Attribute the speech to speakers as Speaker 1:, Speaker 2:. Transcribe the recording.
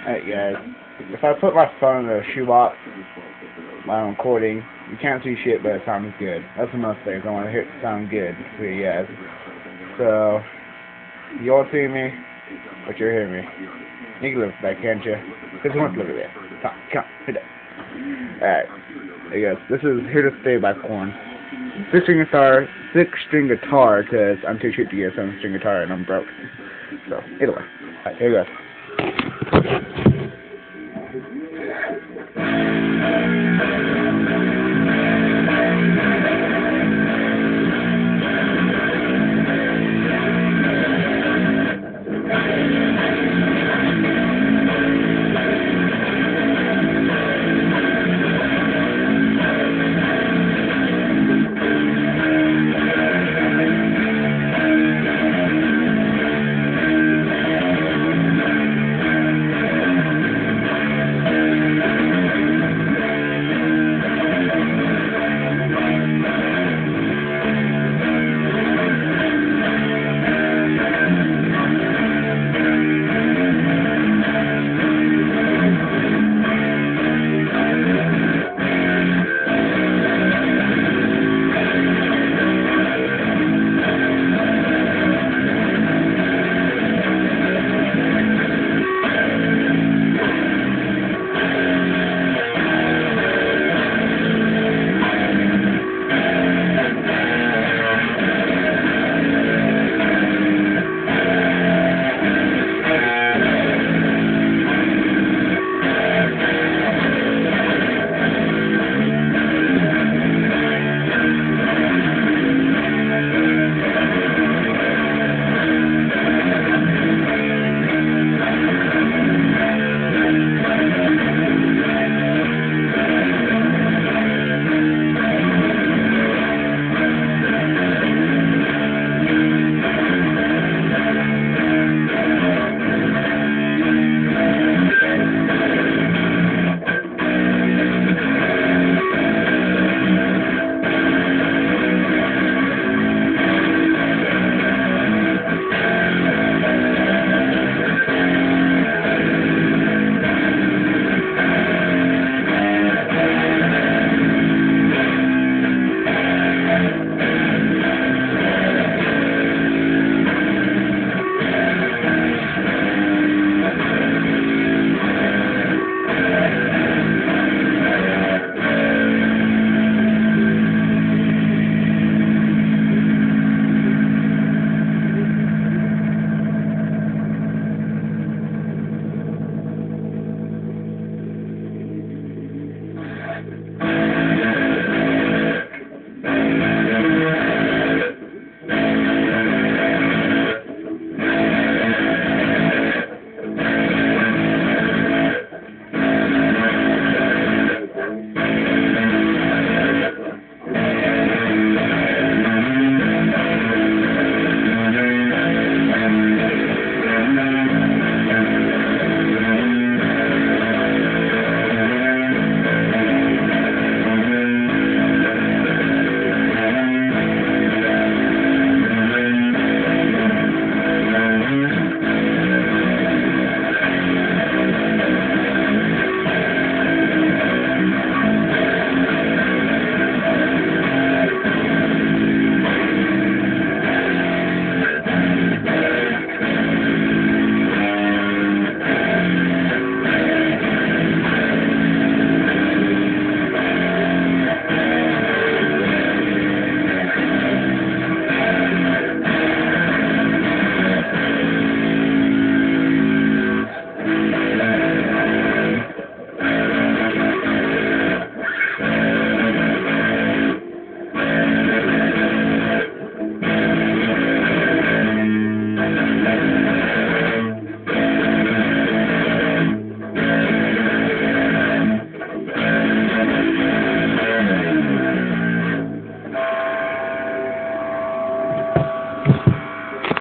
Speaker 1: Alright guys, if I put my phone in a shoebox while I'm recording, you can't see shit but it sounds good. That's the most things I want to hear it sound good for you guys. So, you all see me, but you're hearing me. You can live back, can't you? Because you want to live it there. Come, hit that. Alright, hey guys, this is Here to Stay by Korn. 6-string guitar, because I'm too cheap to get a 7-string guitar and I'm broke. So, either way. Alright, here you go.